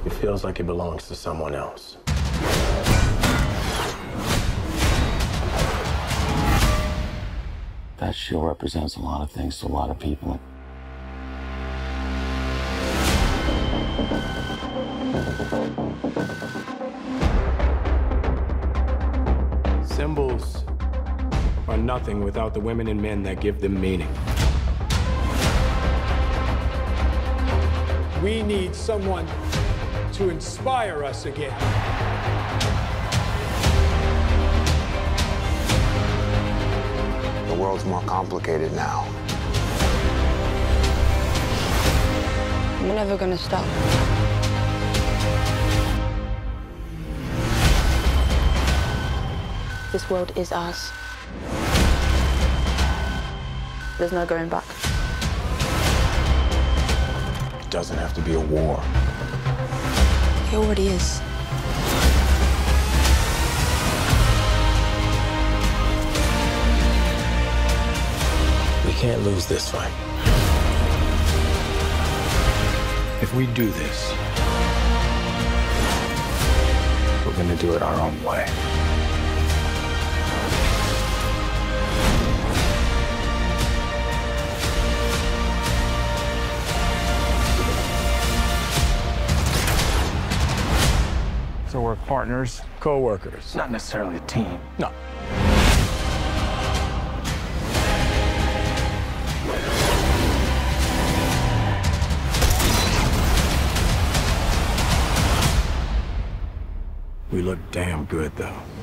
It feels like it belongs to someone else. That shield represents a lot of things to a lot of people. Symbols are nothing without the women and men that give them meaning. We need someone to inspire us again. The world's more complicated now. We're never gonna stop. This world is ours. There's no going back. It doesn't have to be a war. It already is. We can't lose this fight. If we do this, we're gonna do it our own way. So we're partners. Co-workers. Not necessarily a team. No. We look damn good, though.